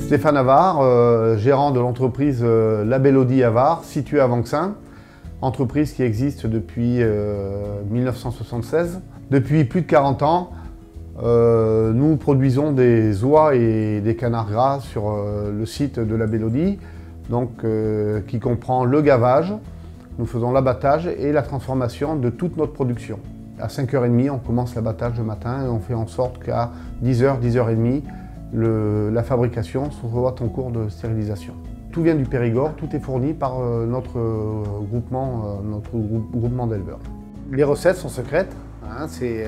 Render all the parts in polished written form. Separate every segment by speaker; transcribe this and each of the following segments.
Speaker 1: Stéphane Avard, gérant de l'entreprise La Bellodie Avard, située à Vanxin, entreprise qui existe depuis 1976. Depuis plus de 40 ans, nous produisons des oies et des canards gras sur le site de La Bellodie, donc, qui comprend le gavage. Nous faisons l'abattage et la transformation de toute notre production. À 5h30, on commence l'abattage le matin et on fait en sorte qu'à 10h, 10h30, la fabrication soit en cours de stérilisation. Tout vient du Périgord, tout est fourni par notre groupement d'éleveurs. Les recettes sont secrètes, hein, c'est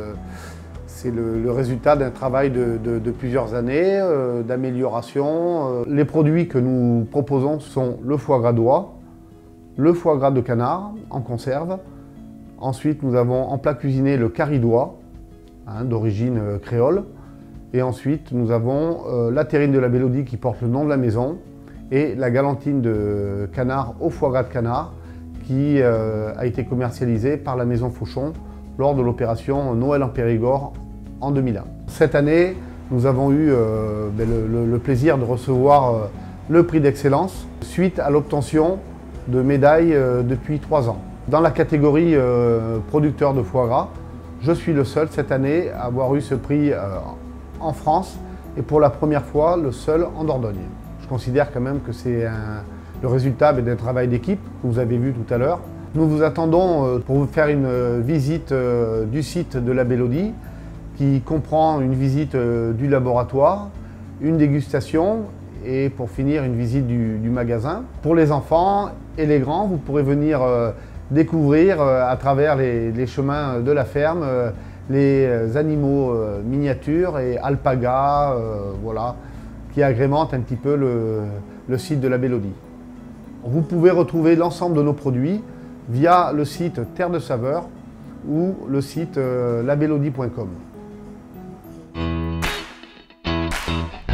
Speaker 1: le résultat d'un travail de plusieurs années, d'amélioration. Les produits que nous proposons sont le foie gras d'oie, le foie gras de canard en conserve. Ensuite, nous avons en plat cuisiné le curry d'oie, hein, d'origine créole. Et ensuite, nous avons la terrine de La Bellodie qui porte le nom de la maison et la galantine de canard au foie gras de canard qui a été commercialisée par la maison Fauchon lors de l'opération Noël en Périgord en 2001. Cette année, nous avons eu le plaisir de recevoir le prix d'excellence suite à l'obtention de médailles depuis 3 ans. Dans la catégorie producteur de foie gras, je suis le seul cette année à avoir eu ce prix en France et pour la première fois le seul en Dordogne. Je considère quand même que c'est le résultat d'un travail d'équipe que vous avez vu tout à l'heure. Nous vous attendons pour vous faire une visite du site de La Bellodie qui comprend une visite du laboratoire, une dégustation et pour finir une visite du magasin. Pour les enfants et les grands, vous pourrez venir découvrir à travers les chemins de la ferme les animaux miniatures et alpagas, voilà, qui agrémentent un petit peu le site de La Bellodie. Vous pouvez retrouver l'ensemble de nos produits via le site Terre de Saveur ou le site labellodie.com.